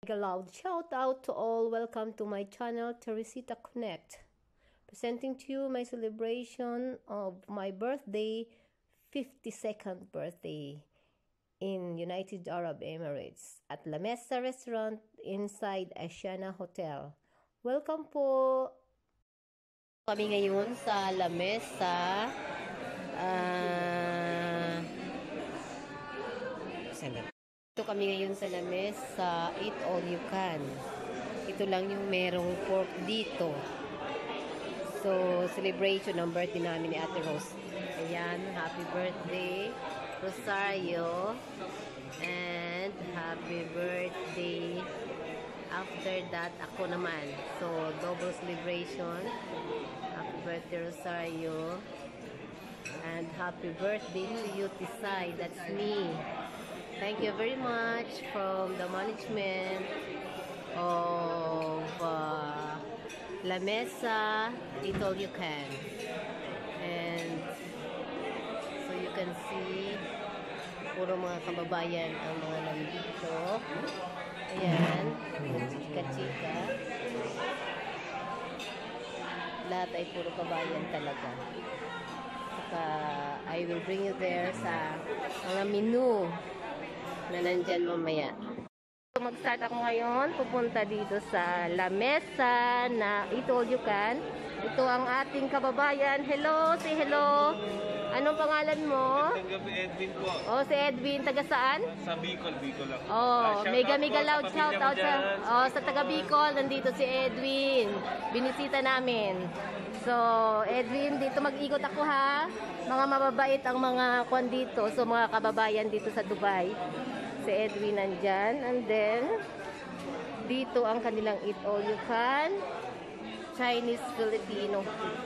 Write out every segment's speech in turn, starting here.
A loud shout out to all. Welcome to my channel, Teresita Connect. Presenting to you my celebration of my birthday, 52nd birthday in United Arab Emirates at La Mesa Restaurant inside Asiana Hotel. Welcome po. Kami ngayon sa La Mesa. Ito kami ngayon sa La Mesa, Eat All You Can. Ito lang yung merong pork dito. So, celebration ng birthday namin ni Ate Rose. Ayan, happy birthday, Rosario. And happy birthday. After that, ako naman. So, double celebration. Happy birthday, Rosario. And happy birthday to you, Tisay. That's me. Thank you very much from the management of La Mesa, Eat All You Can. And so you can see, puro mga kababayan ang mga nandito. Ayan, chika-chika. Lahat ay puro kabayan talaga. Saka, I will bring you there sa mga menu na nandyan mamaya. So, mag-start ako ngayon. Pupunta dito sa La Mesa na Eat All You Can. Ito ang ating kababayan. Hello, say hello. Anong pangalan mo? Edwin po. Oh, si Edwin. Taga saan? Sa Bicol lang. Oh, mega loud shout out sa taga Bicol. Nandito si Edwin. Binisita namin. So, Edwin, dito mag-ikot ako ha. Mga mababait ang mga kwan dito. So, mga kababayan dito sa Dubai. Si Edwin nandyan. And then, dito ang kanilang Eat All You Can. Chinese, Filipino.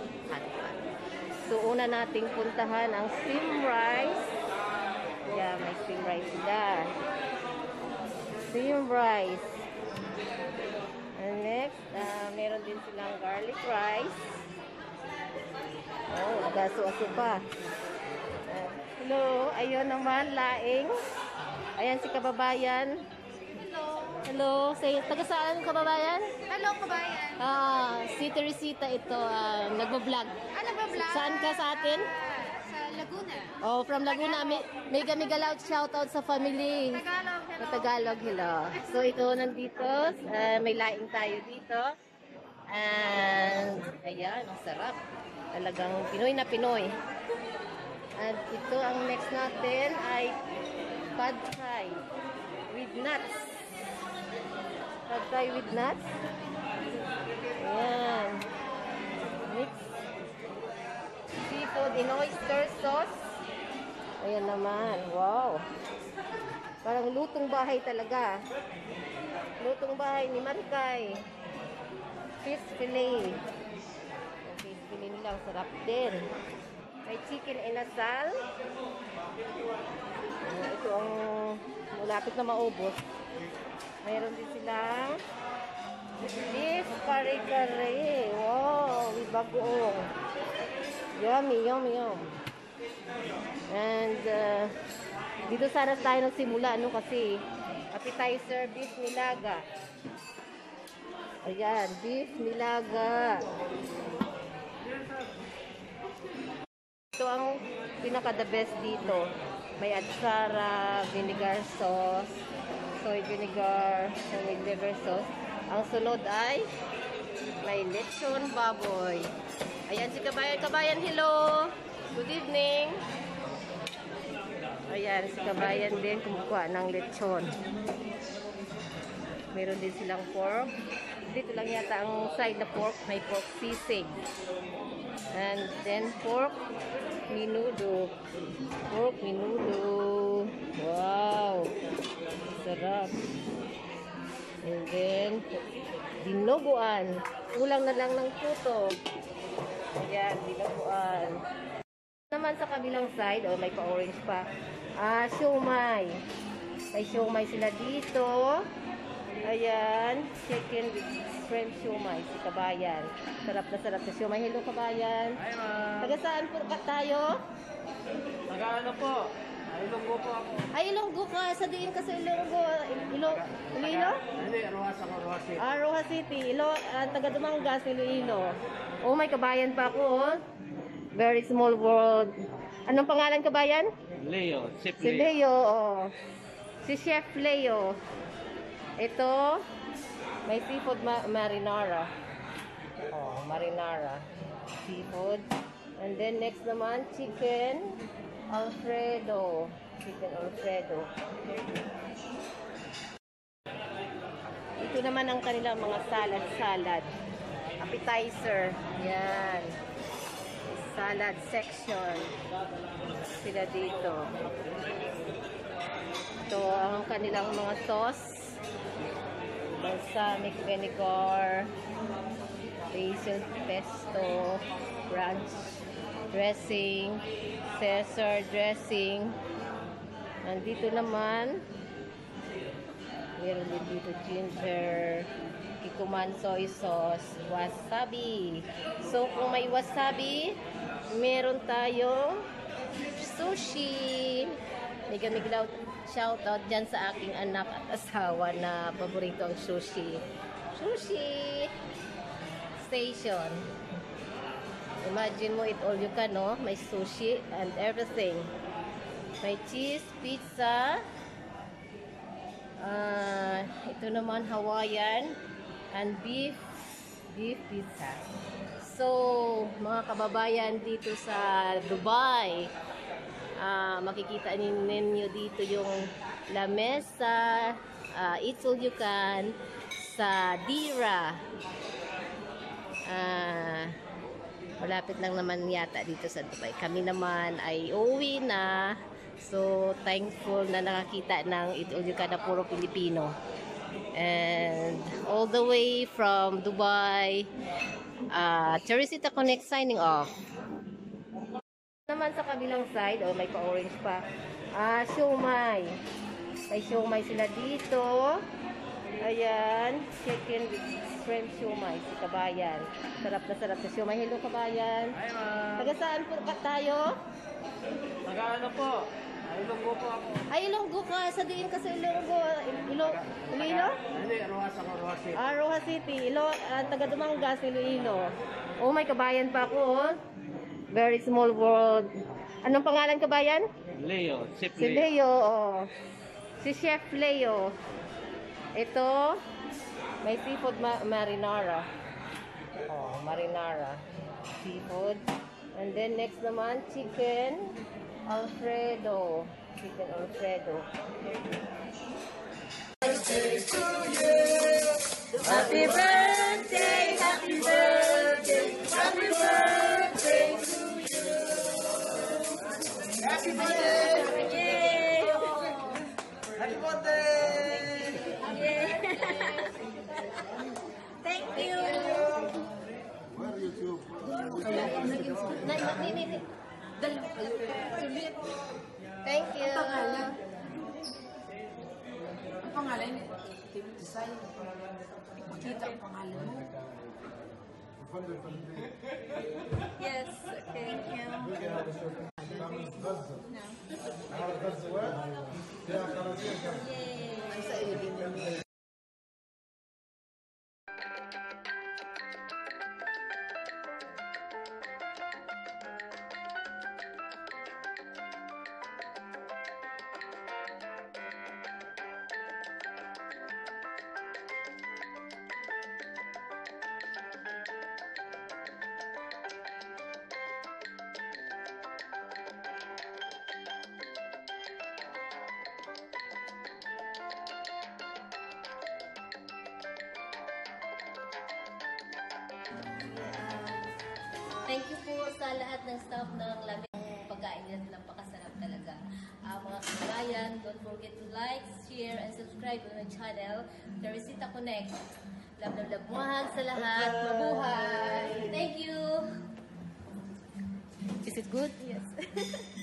So, una nating puntahan ang steam rice. Yeah, may steam rice sila. Steam rice. And next, meron din silang garlic rice. Oh, agaso-aso pa. Hello, ayun naman, laing. Ayan si kababayan. Hello. Hello, say, taga saan kababayan? Hello, kabayan. Si Teresita ito, nagbablog. Nagbablog? Saan ka sa atin? Sa Laguna. Oh, from Laguna. Mega loud shoutout sa family. Tagalog, hello. Tagalog, hello. So, ito nandito. May laing tayo dito. And, ayan, ang sarap. Talagang Pinoy na Pinoy. At ito, ang next natin ay pad thai with nuts. Pad thai with nuts. Ayan. Mix. Seafood in oyster sauce. Ayan naman. Wow. Parang lutong bahay talaga. Lutong bahay ni Marikay. Fish fillet. Fish fillet nila. Sarap din. May chicken inasal. Ito ang malapit na maubos. Mayroon din silang beef kare-kare. Wow, with bagoong. Yummy. And dito sana tayo nagsimula, no, kasi appetizer, beef nilaga. Ayan, beef nilaga. Ito ang pinaka-the best dito. May atsara, vinegar sauce, soy vinegar, with liver sauce. Ang sunod ay may lechon baboy. Ayan si Kabayan, hello! Good evening! Ayan, si Kabayan din kumukuha ng lechon. Meron din silang pork. Dito lang yata ang side na pork. May pork sisig. And then pork minudo. Pork minudo. Wow! Sarap. And then dinuguan. Kulang na lang ng puto. Ayan, dinuguan. Naman sa kabilang side, oh, may pa-orange pa. Siomay. May siomay sila dito. Ayan, chicken with shrimp siomay. Si Kabayan. Sarap na siomay. Hello, Kabayan. Hi, ma'am. Taga saan po tayo? Taga ano po? Ilonggo po ako. Ay, Ilonggo ka. Sa diin ka sa Ilonggo. Iloilo? Hindi, City. Rojas City, taga Dumangas, Iloilo. Oh, may kabayan pa ako, oh. Very small world. Anong pangalan kabayan? Leo, Chef Si Leo, oh. Si Chef Leo. Ito, may seafood marinara. Oh, marinara. Seafood. And then next naman, chicken Alfredo. Chicken Alfredo. Ito naman ang kanilang mga salad. Appetizer. Yan. Salad section. Sila dito. Ito ang kanilang mga sauce. Balsamic vinegar. Basil pesto. Ranch dressing. Caesar dressing. Nandito naman. Meron din dito ginger, kikuman soy sauce, wasabi. So, kung may wasabi, meron tayong sushi. Mega shoutout dyan sa aking anak at asawa na paborito ang sushi. Sushi station. Imagine mo, it all you can, no? May sushi and everything. May cheese, pizza. Ito naman Hawaiian and beef pizza. So, mga kababayan dito sa Dubai, makikita ninyo dito yung La Mesa, It's All You Can sa Dira. Malapit lang naman yata dito sa Dubai. Kami naman ay uuwi na. So, thankful na nakakita ng It All You Can na puro Pilipino. And all the way from Dubai, Teresita Connect signing off. Naman sa kabilang side, may pa-orange pa. Siomai. May siomai sila dito. Ayan, chicken with shrimp siomai sa kabayan. Sarap na siomai. Hello kabayan. Hi, ma'am. Taga saan po tayo? Taga ano po? Ilonggo po ako. Ay, Ilonggo ka. Sa diin ka sa Ilonggo. Iloilo? Hindi, Rojas ako, Rojas City. Rojas City. Taga Dumangas, Iloilo. Oh, may kabayan pa ako, oh. Very small world. Anong pangalan kabayan? Leo, Chef Si Leo. Leo, oh. Si Chef Leo. Ito, may seafood marinara. Oh, marinara. Seafood. And then next naman, chicken Alfredo. Chicken Alfredo. Happy birthday, happy birthday, happy birthday to you. Happy birthday. Happy birthday! Thank you. Thank you. Ang pangalan niya, design. Ipakita ang pangalan mo. Yes, thank you. Yay! Thank you po sa lahat ng staff ng lamig pagkain nila. Napakasarap talaga. Mga kabayan, don't forget to like, share, and subscribe on my channel, Teresita Connect. Love, mahal sa lahat. Mabuhay! Thank you! Is it good? Yes.